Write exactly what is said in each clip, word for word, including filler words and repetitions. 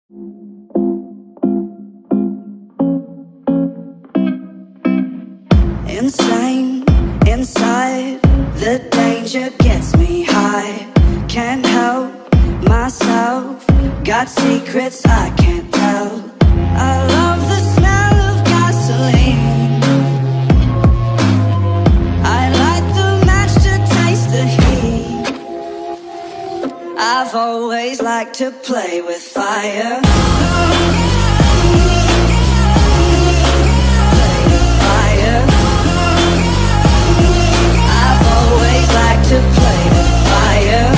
Insane, inside, the danger gets me high. Can't help myself, got secrets I can't tell. I love the smell of gasoline. I light the match to taste the heat. I've always liked to play with fire. To play with fire.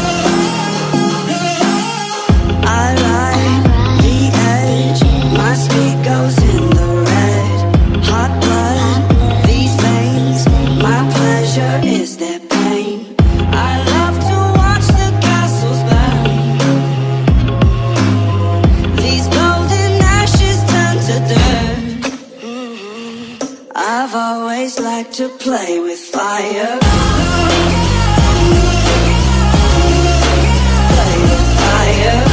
I ride the edge, my speed goes in the red. Hot blood, these veins, my pleasure is their pain. I love to watch the castles burn. These golden ashes turn to dirt. Mm-hmm. I've always liked to play with fire. Play with fire.